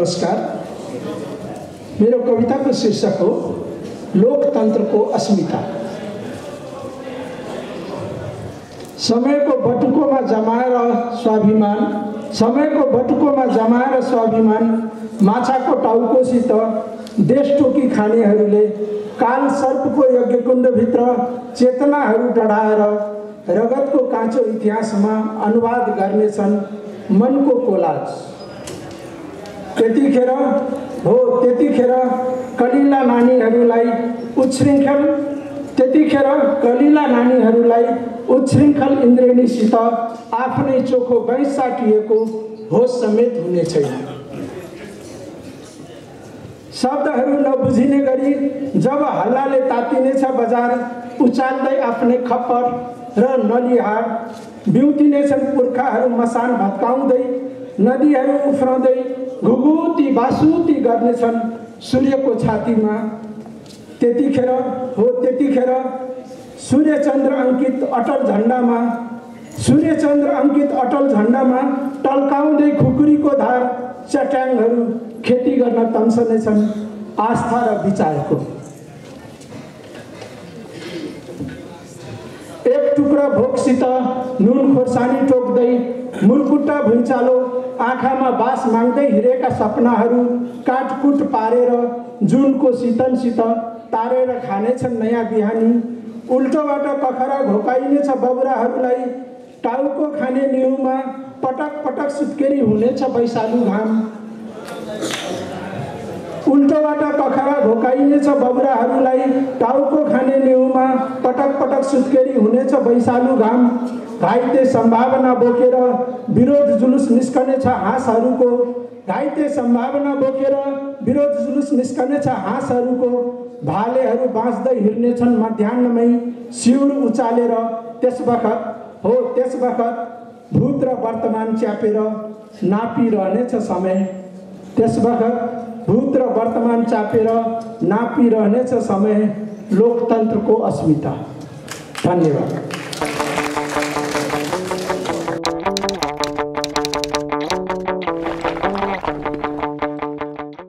नमस्कार। मेरो कविताको शीर्षक हो लोकतन्त्रको अस्मिता। समयको बटुकोमा जमाएर स्वाभिमान माछाको टाउकोसित देशटोकी खानेहरूले काल सर्पको यज्ञकुण्डभित्र चेतनाहरू डढाएर रगतको काँचो इतिहासमा अनुवाद गर्नेछन् मनको कोलाज। त्यतिखेर कलिला नानीहरूलाई उच्छृङ्खल इन्द्रेणीसित आफ्नै चोखो गैँस साटिएको होस समेत हुने छैन। शब्दहरू नबुझिने गरी जब हल्लाले तातिनेछ बजार, उचाल्दै आफ्नै खप्पर र नलिहाड बिउतिनेछन् पुर्खाहरू मसान भत्काउँदै, नदीहरू उफ्राउँदै घुघुती बासुती गर्नेछन् सूर्यको छातीमा। त्यतिखेर सूर्यचन्द्र अंकित अटल झण्डामा टल्काउँदै खुकुरीको धार चट्याङहरू खेती गर्न तम्सनेछन् आस्था र विचारको। एक टुक्रा भोकसित नुन खोर्सानी टोक्दै मुरकुट्टा भुइँचालो आँखामा बास माग्दै हिँडेका सपनाहरू काटकुट पारेर जुनको शीतलसित तारेर खानेछन् नयाँ बिहानी। उल्टोबाट कखरा घोकाइनेछ बबुराहरूलाई, टाउको खाने निहुमा पटक पटक सुत्केरी हुनेछ वैशालु घाम। उल्टोबाट कखरा घोकाइनेछ बबुराहरूलाई, टाउको खाने निहुमा पटक पटक सुत्केरी हुनेछ वैशालु घाम। घाइते सम्भावना बोकेर विरोध जुलुस निस्कनेछ हाँसहरूको, भालेहरू बाँच्दै हिँड्नेछन् मध्याह्नमै सिउर उचालेर। त्यस बखत भूत र वर्तमान च्यापेर नापिरहनेछ समय लोकतन्त्रको अस्मिता। धन्यवाद।